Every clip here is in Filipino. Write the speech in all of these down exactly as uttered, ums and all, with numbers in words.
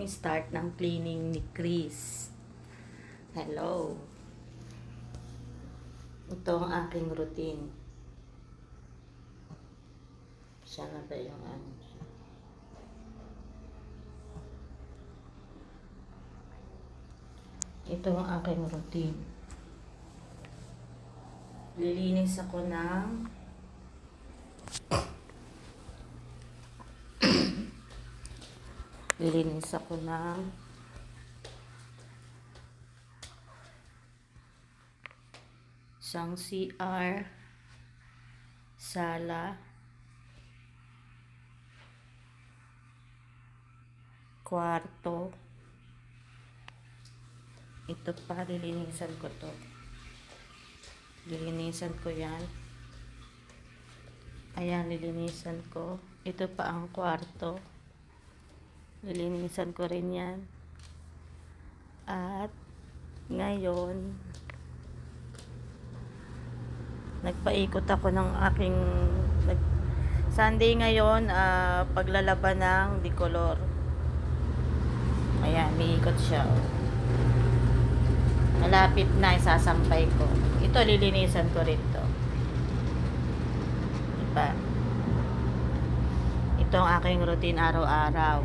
start ng cleaning ni Chris. Hello. Ito ang aking routine. Siya na ba yung ano? Ito ang aking routine. Lilinis ako ng Lilinis ako ng isang C R, sala, kwarto. Ito pa, lilinisan ko to. Lilinisan ko yan. Ayan, lilinisan ko. Ito pa ang kwarto. Lilinisan ko rin yan. At ngayon, nagpaikot ako ng aking nag, Sunday ngayon, uh, paglalaban ng Dicolor. Ayan, may ikot siya. Malapit na, isasampay ko. Ito, lilinisan ko rin to. Diba? Ito ang aking routine araw-araw.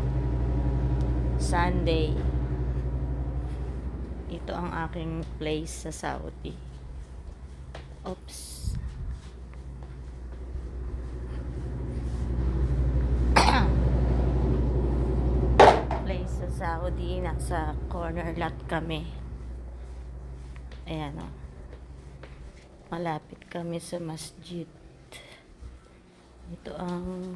Sunday. Ito ang aking place sa Saudi. Oops. Place sa Saudi. Nasa corner lot kami. Ayan o. Malapit kami sa masjid. Ito ang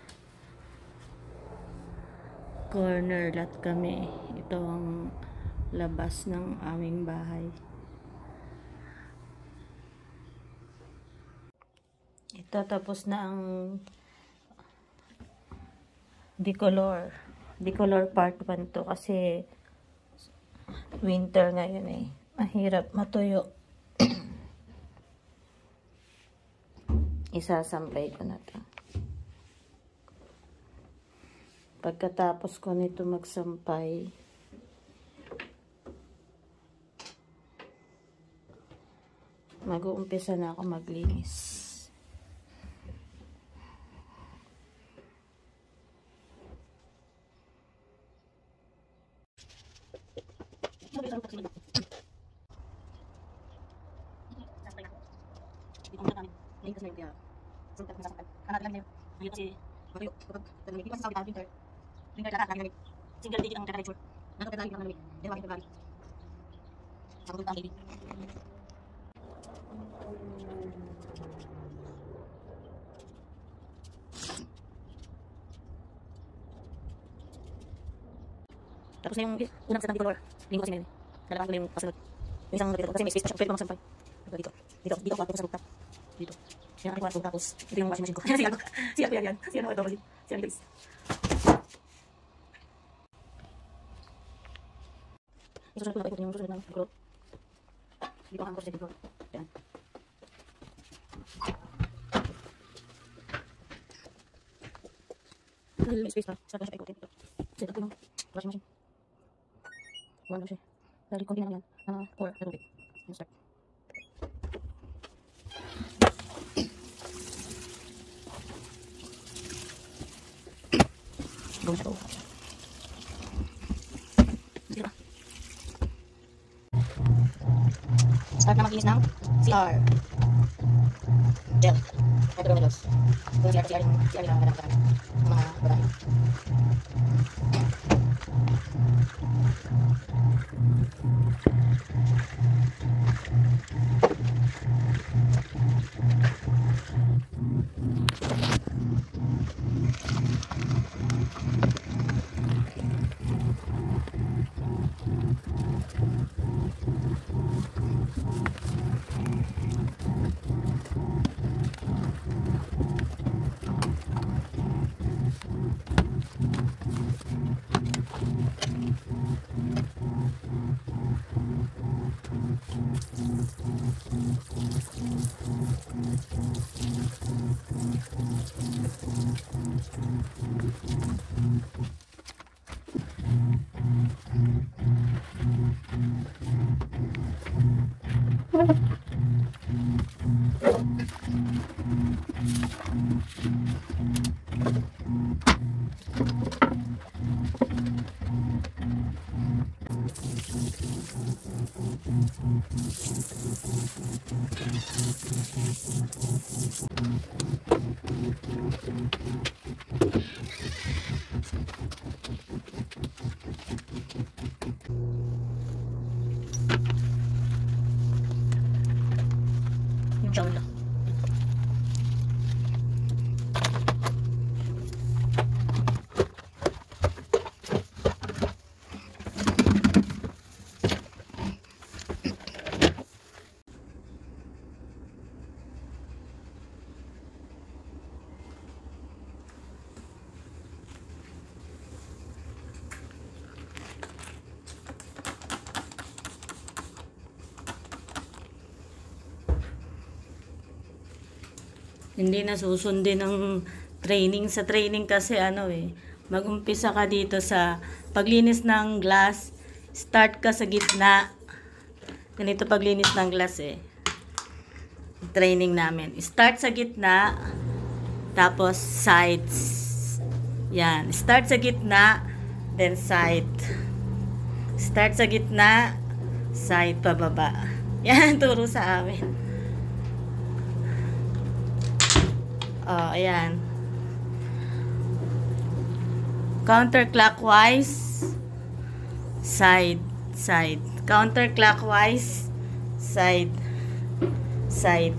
corner lot kami. Ito ang labas ng aming bahay. Ito, tapos na ang Dicolor. Dicolor part one to kasi winter ngayon eh. Mahirap matuyo. Isasampay ko na to. Pagkatapos ko nito magsampay, mag-uumpisa na ako maglinis. Single digit ang temperature. Nato pedali ang lamig. Dalawa ang pedali. Sa pagpunta ang baby. Tapos na yung unang set ng Dicolor. Linggo kasi ngayon. Dalawa ko na yung pasunod. Yung isang Dicolor kasi may space pa siya. Pwede pa magsampay. Dito. Dito. Dito ako sa rooftop. Dito. Yan ang aking kwarto. Tapos ito yung washing machine ko. Siya ko. Siya ko yan yan. Siya ko double. Siya ni Chris. Yung susunod ko na ikutin yung susunod ng Dicolor. Dito ang angkor sa Dicolor. Yan. Dahil may space pa. Sarap na siya ikutin. Set up ko yung washing machine. Wala siya. Dahil konti na lang yan. Uh, pour na tubig. Yung start. Gawin siya to. Sige ba? Start na maglinis ng C R. Gel. Ito yung melos. Yung C R, C R yung C R yung madami sa mga babae. Yung shower lang. Hindi na susundin ng training. Sa training kasi ano eh, mag-umpisa ka dito sa paglinis ng glass, start ka sa gitna. Ganito paglinis ng glass eh. Training namin. Start sa gitna, tapos sides. Yan. Start sa gitna, then side. Start sa gitna, side pababa. Yan, turo sa amin. Oh, ayan. Counterclockwise, side, side. Counterclockwise, side, side.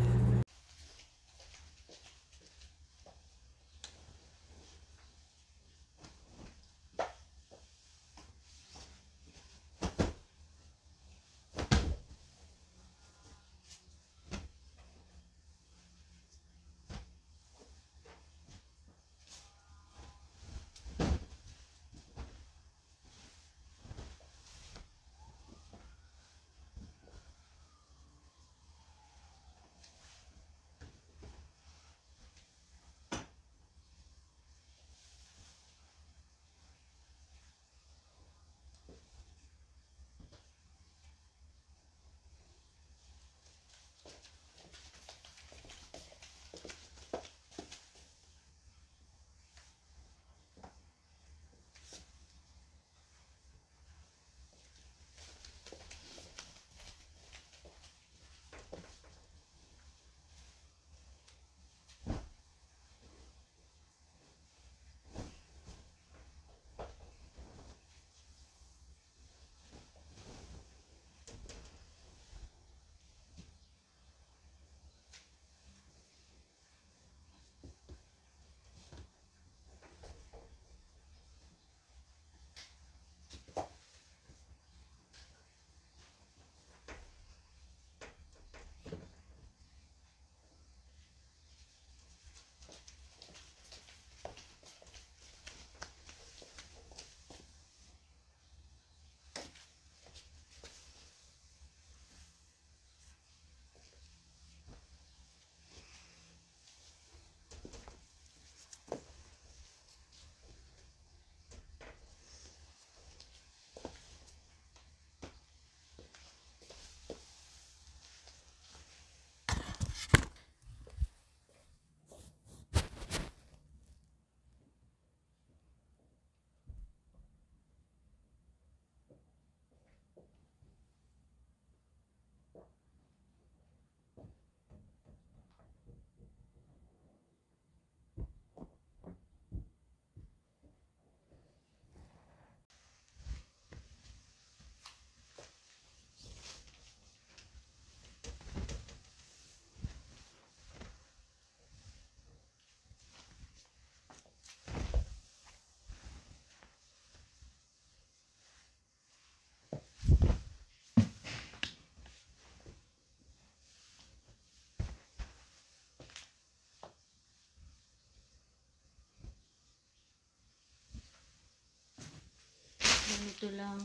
Ganito lang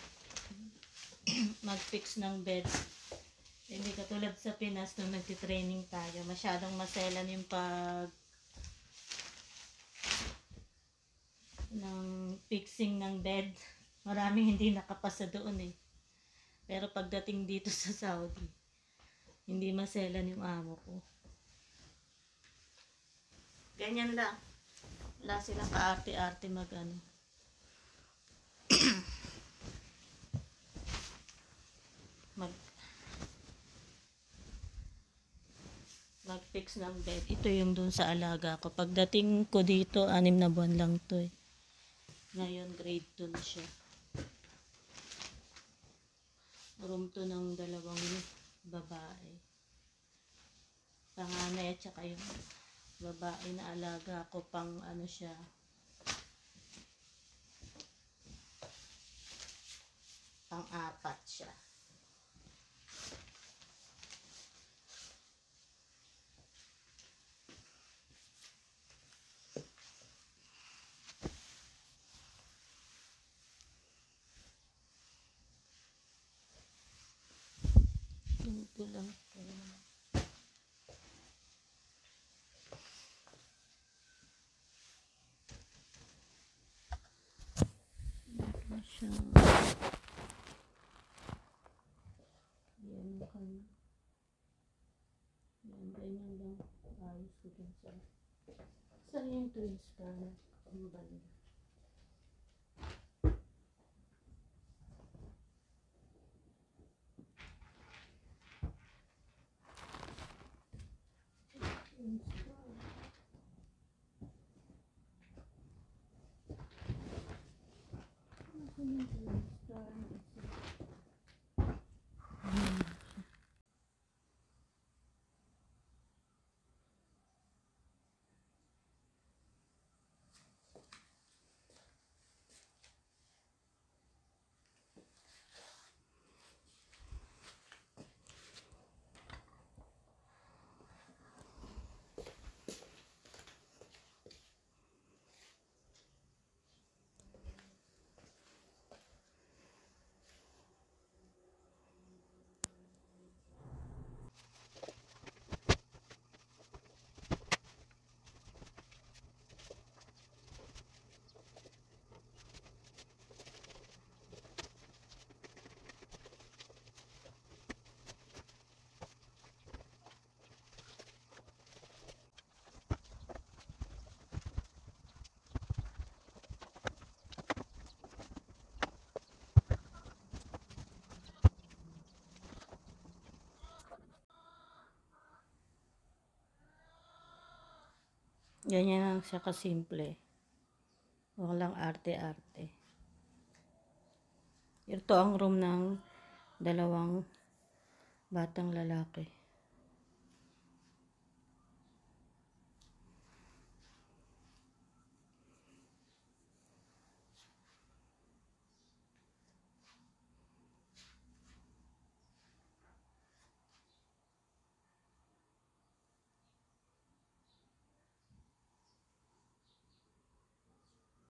mag-fix ng bed. Hindi katulad sa Pinas nung nagtitraining tayo. Masyadong maselan yung pag ng fixing ng bed. Maraming hindi nakapasa doon eh. Pero pagdating dito sa Saudi, hindi maselan yung amo ko. Ganyan lang. Wala silang kaarte-arte mag ano. nag-fix ng bed. Ito yung dun sa alaga ko. Pagdating ko dito, anim na buwan lang to eh. Ngayon, grade two na siya. Room to ng dalawang babae. Panganay at saka yung babae na alaga ko, pang ano siya, pang apat siya. Ganito lang po. Ito siya. Yan kan. Yan, ganyan lang. Ayos ko dun sa. Saan yung twins pa na kambal? Ganyan lang siya kasimple. Walang arte-arte. Ito ang room ng dalawang batang lalaki.